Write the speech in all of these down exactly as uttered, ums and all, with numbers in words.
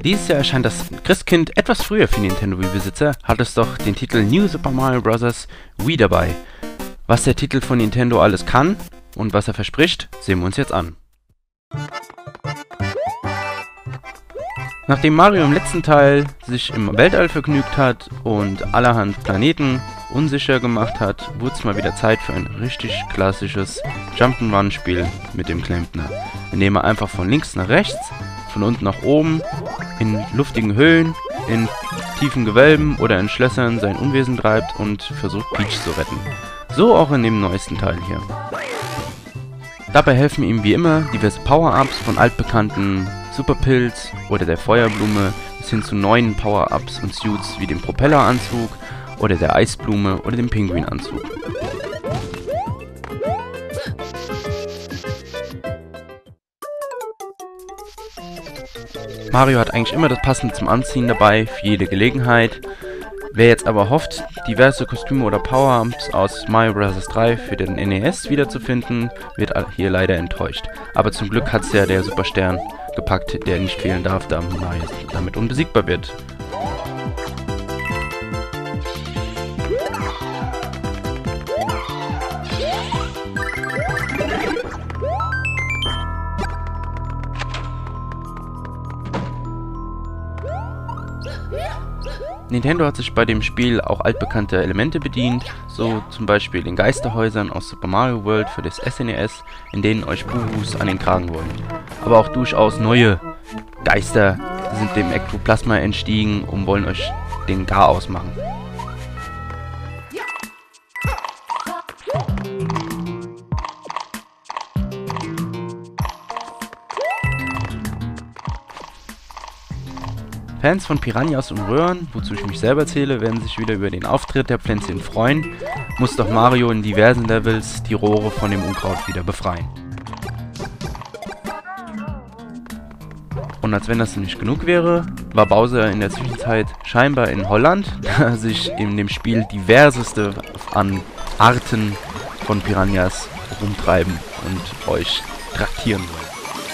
Dieses Jahr erscheint das Christkind etwas früher für Nintendo Wii-Besitzer, hat es doch den Titel New Super Mario Bros. Wii dabei. Was der Titel von Nintendo alles kann und was er verspricht, sehen wir uns jetzt an. Nachdem Mario im letzten Teil sich im Weltall vergnügt hat und allerhand Planeten unsicher gemacht hat, wurde es mal wieder Zeit für ein richtig klassisches Jump'n'Run-Spiel mit dem Klempner, in dem er einfach von links nach rechts, von unten nach oben, in luftigen Höhlen, in tiefen Gewölben oder in Schlössern sein Unwesen treibt und versucht Peach zu retten. So auch in dem neuesten Teil hier. Dabei helfen ihm wie immer diverse Power-Ups von altbekannten Superpilz oder der Feuerblume bis hin zu neuen Power-Ups und Suits wie dem Propelleranzug oder der Eisblume oder dem Pinguinanzug. Mario hat eigentlich immer das Passende zum Anziehen dabei, für jede Gelegenheit. Wer jetzt aber hofft, diverse Kostüme oder Power-Ups aus Mario Bros. drei für den N E S wiederzufinden, wird hier leider enttäuscht. Aber zum Glück hat es ja der Superstern gepackt, der nicht fehlen darf, da Mario damit unbesiegbar wird. Nintendo hat sich bei dem Spiel auch altbekannte Elemente bedient, so zum Beispiel den Geisterhäusern aus Super Mario World für das S N E S, in denen euch Buhus an den Kragen wollen. Aber auch durchaus neue Geister sind dem Ektoplasma entstiegen und wollen euch den Garaus machen. Fans von Piranhas und Röhren, wozu ich mich selber zähle, werden sich wieder über den Auftritt der Pflänzchen freuen, muss doch Mario in diversen Levels die Rohre von dem Unkraut wieder befreien. Und als wenn das nicht genug wäre, war Bowser in der Zwischenzeit scheinbar in Holland, da sich in dem Spiel diverseste an Arten von Piranhas rumtreiben und euch traktieren wollen.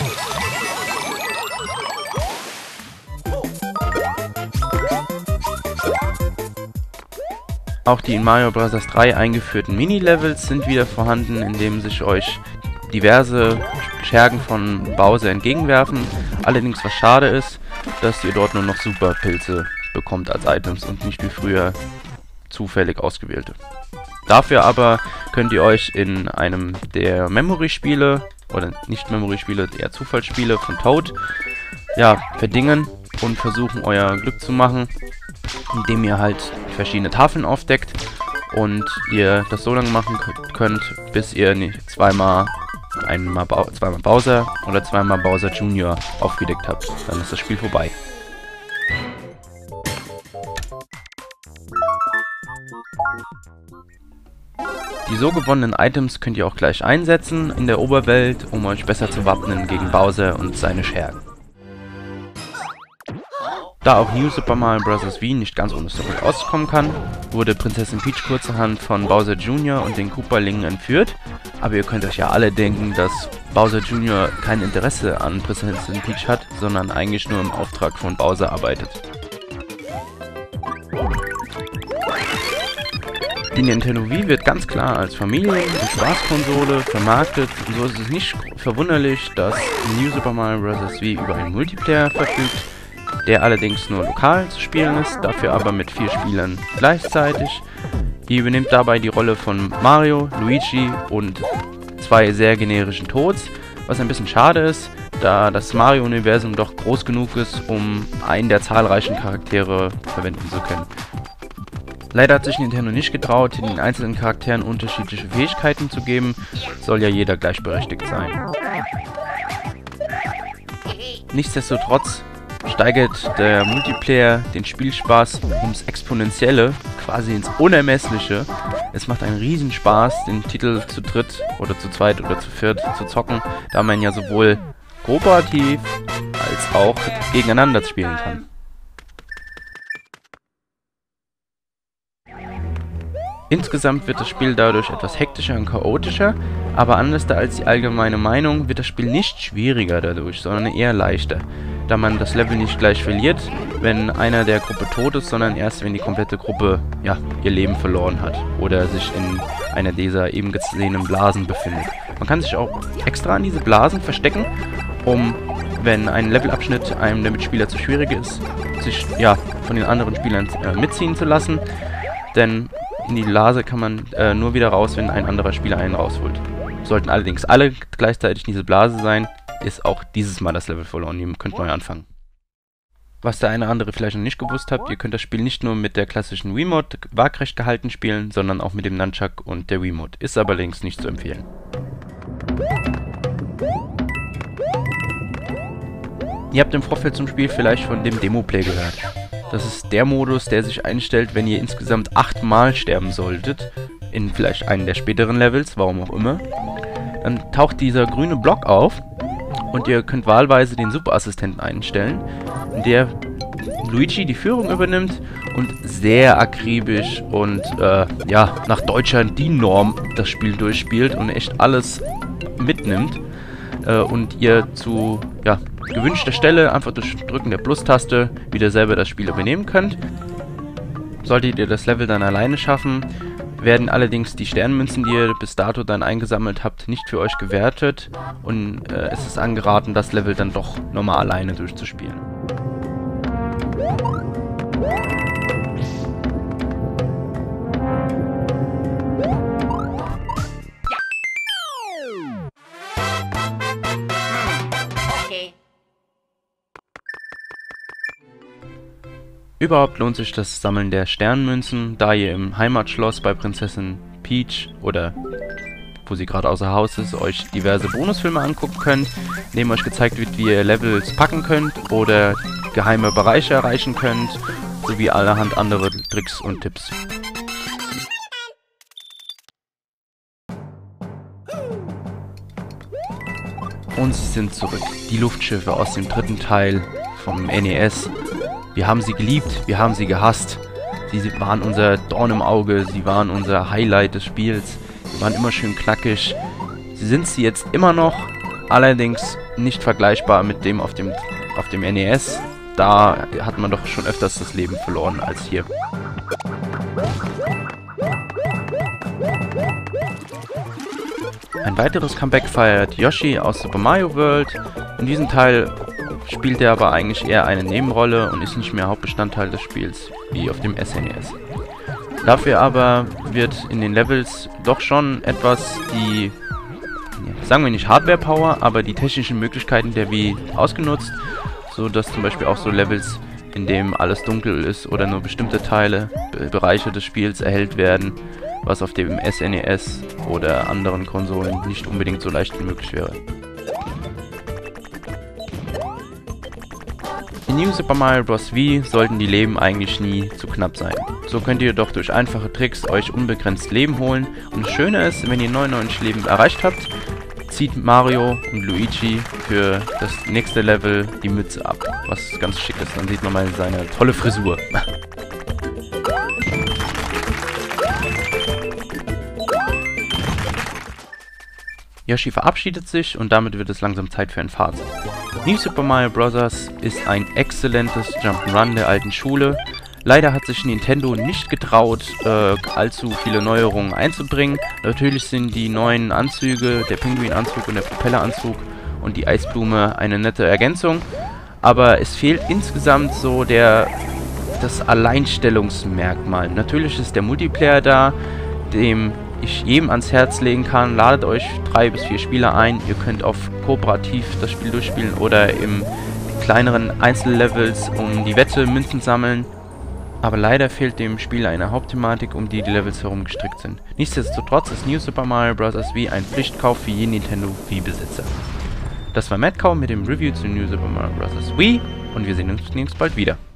Auch die in Mario Bros. drei eingeführten Mini-Levels sind wieder vorhanden, in denen sich euch diverse Schergen von Bowser entgegenwerfen. Allerdings was schade ist, dass ihr dort nur noch Superpilze bekommt als Items und nicht wie früher zufällig ausgewählte. Dafür aber könnt ihr euch in einem der Memory-Spiele, oder nicht Memory-Spiele, eher Zufallsspiele von Toad, ja, verdingen und versuchen euer Glück zu machen, indem ihr halt verschiedene Tafeln aufdeckt und ihr das so lange machen könnt, bis ihr nicht zweimal einmal ba zweimal Bowser oder zweimal Bowser Junior aufgedeckt habt. Dann ist das Spiel vorbei. Die so gewonnenen Items könnt ihr auch gleich einsetzen in der Oberwelt, um euch besser zu wappnen gegen Bowser und seine Schergen. Da auch New Super Mario Bros. Wii nicht ganz ohne Story auskommen kann, wurde Prinzessin Peach kurzerhand von Bowser Junior und den Koopa-Lingen entführt. Aber ihr könnt euch ja alle denken, dass Bowser Junior kein Interesse an Prinzessin Peach hat, sondern eigentlich nur im Auftrag von Bowser arbeitet. Die Nintendo Wii wird ganz klar als Familien- und Spaßkonsole vermarktet, und so ist es nicht verwunderlich, dass New Super Mario Bros. Wii über einen Multiplayer verfügt, der allerdings nur lokal zu spielen ist, dafür aber mit vier Spielern gleichzeitig. Ihr übernimmt dabei die Rolle von Mario, Luigi und zwei sehr generischen Toads, was ein bisschen schade ist, da das Mario-Universum doch groß genug ist, um einen der zahlreichen Charaktere verwenden zu können. Leider hat sich Nintendo nicht getraut, den einzelnen Charakteren unterschiedliche Fähigkeiten zu geben, soll ja jeder gleichberechtigt sein. Nichtsdestotrotz steigert der Multiplayer den Spielspaß ums Exponentielle, quasi ins Unermessliche. Es macht einen riesen Spaß, den Titel zu dritt oder zu zweit oder zu viert zu zocken, da man ja sowohl kooperativ als auch gegeneinander spielen kann. Insgesamt wird das Spiel dadurch etwas hektischer und chaotischer, aber anders als die allgemeine Meinung wird das Spiel nicht schwieriger dadurch, sondern eher leichter. da man das Level nicht gleich verliert, wenn einer der Gruppe tot ist, sondern erst, wenn die komplette Gruppe, ja, ihr Leben verloren hat oder sich in einer dieser eben gesehenen Blasen befindet. Man kann sich auch extra an diese Blasen verstecken, um, wenn ein Levelabschnitt einem der Mitspieler zu schwierig ist, sich, ja, von den anderen Spielern äh, mitziehen zu lassen, denn in die Blase kann man äh, nur wieder raus, wenn ein anderer Spieler einen rausholt. Sollten allerdings alle gleichzeitig in diese Blase sein, ist auch dieses Mal das Level verloren. Ihr könnt neu anfangen. Was der eine oder andere vielleicht noch nicht gewusst habt, ihr könnt das Spiel nicht nur mit der klassischen Wiimote waagrecht gehalten spielen, sondern auch mit dem Nunchuck und der Wiimote. Ist aber allerdings nicht zu empfehlen. Ihr habt im Vorfeld zum Spiel vielleicht von dem Demo-Play gehört. Das ist der Modus, der sich einstellt, wenn ihr insgesamt achtmal sterben solltet, in vielleicht einem der späteren Levels, warum auch immer. Dann taucht dieser grüne Block auf und ihr könnt wahlweise den Superassistenten einstellen, der Luigi die Führung übernimmt und sehr akribisch und äh, ja, nach deutscher D I N-Norm das Spiel durchspielt und echt alles mitnimmt äh, und ihr zu ja, gewünschter Stelle einfach durch Drücken der Plus-Taste wieder selber das Spiel übernehmen könnt. Solltet ihr das Level dann alleine schaffen, werden allerdings die Sternmünzen, die ihr bis dato dann eingesammelt habt, nicht für euch gewertet und äh, es ist angeraten, das Level dann doch nochmal alleine durchzuspielen. Überhaupt lohnt sich das Sammeln der Sternmünzen, da ihr im Heimatschloss bei Prinzessin Peach oder wo sie gerade außer Haus ist, euch diverse Bonusfilme angucken könnt, in denen euch gezeigt wird, wie ihr Levels packen könnt oder geheime Bereiche erreichen könnt, sowie allerhand andere Tricks und Tipps. Und sie sind zurück, die Luftschiffe aus dem dritten Teil vom N E S. Wir haben sie geliebt, wir haben sie gehasst. Sie waren unser Dorn im Auge, sie waren unser Highlight des Spiels. Sie waren immer schön knackig. Sie sind sie jetzt immer noch, allerdings nicht vergleichbar mit dem auf dem, auf dem N E S. Da hat man doch schon öfters das Leben verloren als hier. Ein weiteres Comeback feiert Yoshi aus Super Mario World. In diesem Teil spielt er aber eigentlich eher eine Nebenrolle und ist nicht mehr Hauptbestandteil des Spiels, wie auf dem S N E S. Dafür aber wird in den Levels doch schon etwas die, sagen wir nicht Hardware-Power, aber die technischen Möglichkeiten der Wii ausgenutzt, so dass zum Beispiel auch so Levels, in dem alles dunkel ist oder nur bestimmte Teile, Bereiche des Spiels erhellt werden, was auf dem S N E S oder anderen Konsolen nicht unbedingt so leicht wie möglich wäre. In New Super Mario Bros. Wii sollten die Leben eigentlich nie zu knapp sein. So könnt ihr jedoch durch einfache Tricks euch unbegrenzt Leben holen. Und das Schöne ist, wenn ihr neunundneunzig Leben erreicht habt, zieht Mario und Luigi für das nächste Level die Mütze ab. Was ganz schick ist, dann sieht man mal seine tolle Frisur. Yoshi verabschiedet sich und damit wird es langsam Zeit für ein Fazit. New Super Mario Bros. Ist ein exzellentes Jump'n'Run der alten Schule. Leider hat sich Nintendo nicht getraut, äh, allzu viele Neuerungen einzubringen. Natürlich sind die neuen Anzüge, der Pinguinanzug und der Propelleranzug und die Eisblume eine nette Ergänzung. Aber es fehlt insgesamt so der das Alleinstellungsmerkmal. Natürlich ist der Multiplayer da, dem ich jedem ans Herz legen kann. Ladet euch drei bis vier Spieler ein. Ihr könnt auf kooperativ das Spiel durchspielen oder im kleineren Einzellevels um die Wette Münzen sammeln. Aber leider fehlt dem Spiel eine Hauptthematik, um die die Levels herum gestrickt sind. Nichtsdestotrotz ist New Super Mario Bros. Wii ein Pflichtkauf für jeden Nintendo Wii-Besitzer. Das war Madcow mit dem Review zu New Super Mario Bros. Wii und wir sehen uns demnächst bald wieder.